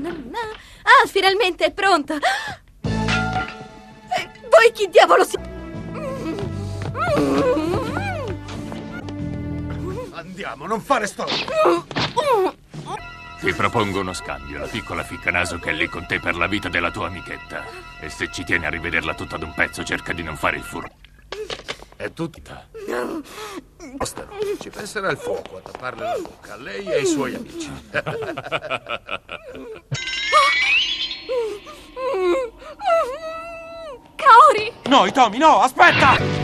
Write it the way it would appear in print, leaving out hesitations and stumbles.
Ah, finalmente è pronto. Voi chi diavolo siete? Andiamo, non fare storie. Ti propongo uno scambio. La piccola ficcanaso che è lì con te per la vita della tua amichetta. E se ci tieni a rivederla tutta d'un pezzo, cerca di non fare il furbo. È tutta. Ostero, ci penserà il fuoco a tapparle la bocca a lei e ai suoi amici. Kaori! No, Hitomi, no, aspetta!